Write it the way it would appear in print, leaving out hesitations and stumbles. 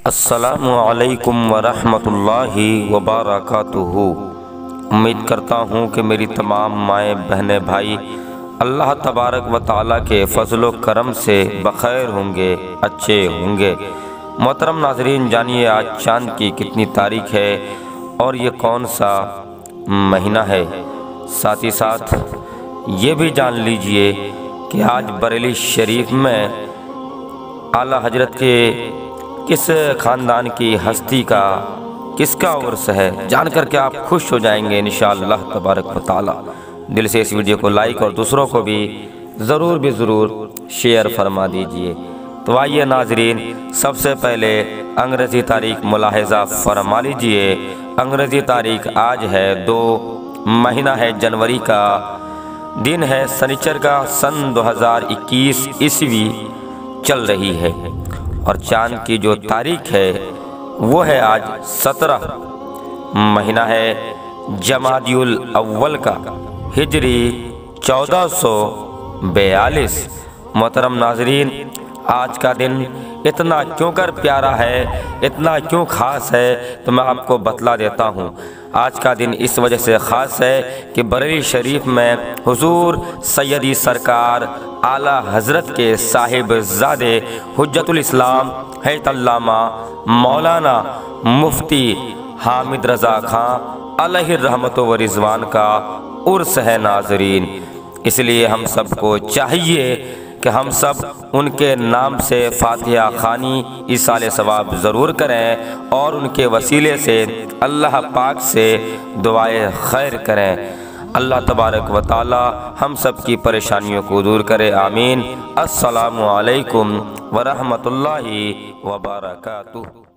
अस्सलामु अलैकुम वरहमतुल्लाहि वबरकातुहू। उम्मीद करता हूँ कि मेरी तमाम माएँ बहनें भाई अल्लाह तबारक व तआला के फजलो करम से बखैर होंगे, अच्छे होंगे। मोहतरम नाजरीन, जानिए आज चांद की कितनी तारीख है और ये कौन सा महीना है। साथ ही साथ ये भी जान लीजिए कि आज बरेली शरीफ में आला हजरत के किस ख़ानदान की हस्ती का किसका उर्स है। जान कर के आप खुश हो जाएंगे इंशाअल्लाह तबारक व तआला। दिल से इस वीडियो को लाइक और दूसरों को भी ज़रूर शेयर फरमा दीजिए। तो आइए नाजरीन, सबसे पहले अंग्रेज़ी तारीख मुलाहिज़ा फरमा लीजिए। अंग्रेज़ी तारीख आज है 2 महीना है जनवरी का, दिन है शनिचर का, सन 2021 ईस्वी चल रही है और चांद की जो तारीख है वो है आज 17 महीना है जमादिउल अव्वल का, हिजरी 1442। मोहतरम नाजरीन, आज का दिन इतना क्यों कर प्यारा है, इतना क्यों ख़ास है, तो मैं आपको बतला देता हूँ। आज का दिन इस वजह से ख़ास है कि बरेली शरीफ में हुजूर सैयदी सरकार आला हज़रत के साहिबजादे हुज्जतुल इस्लाम हैतल्लामा मौलाना मुफ्ती हामिद रज़ा खां अलैहि रहमत व रिज़वान का उर्स है नाजरीन। इसलिए हम सबको चाहिए कि हम सब उनके नाम से फातिहा खानी इसाले सवाब ज़रूर करें और उनके वसीले से अल्लाह पाक से दुआए खैर करें। अल्लाह तबारक व तआला हम सब की परेशानियों को दूर करे, आमीन। अस्सलामु अलैकुम व रहमतुल्लाहि व बरकातुहू।